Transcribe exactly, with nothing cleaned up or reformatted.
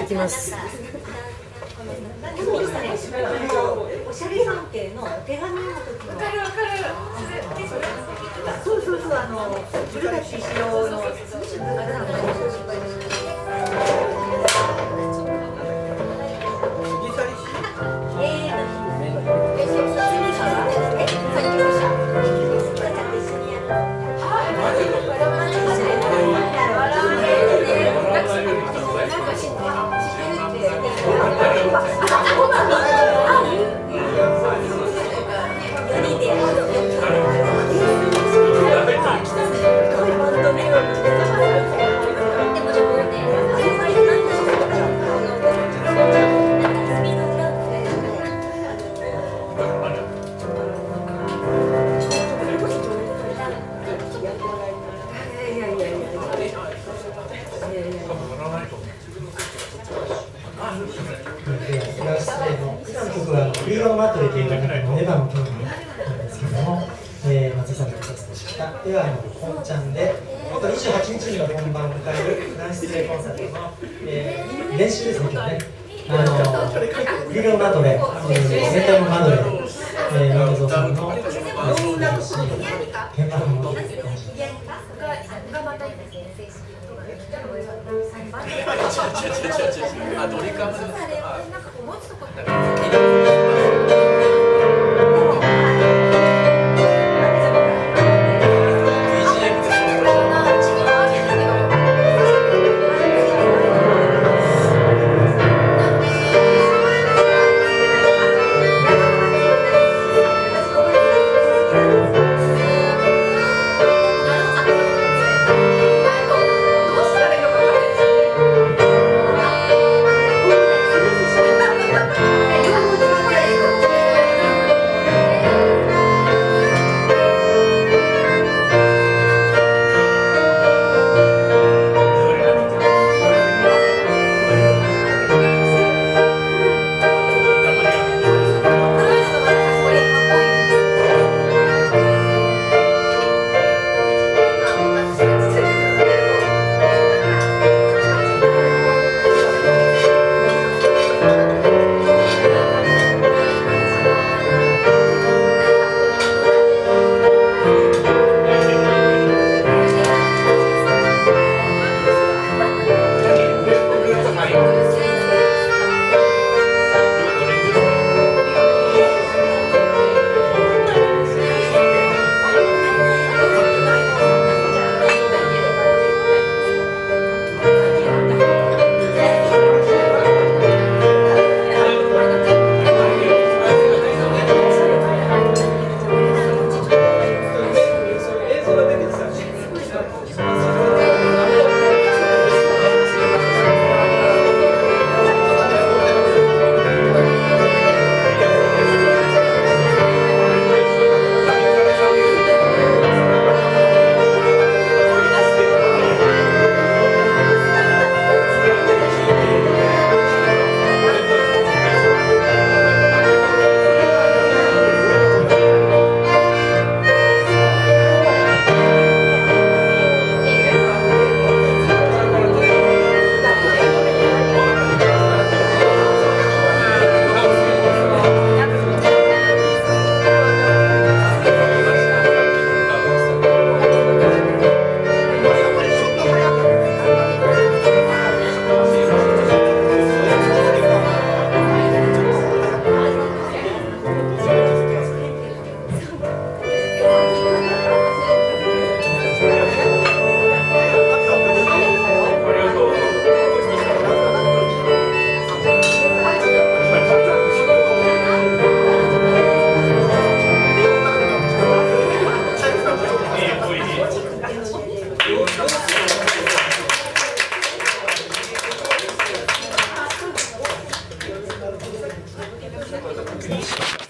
ってきます。 おしゃれ関係のお手紙の時の。そうそうそう、あの古舘一郎の。 リーガーマットレという中のネバの競技なんですけども、えー、松井さんが一つでした。では、本ちゃんで、にじゅうはちにちには本番を迎える男子生コンサートの、えー、練習ですね、今日ね。あのリーガーマットレ、メンタルのマドレー、えー、山蔵さんのメッセージし、鍵盤も持っている感じです。 あ、ドリカム。 Thank you.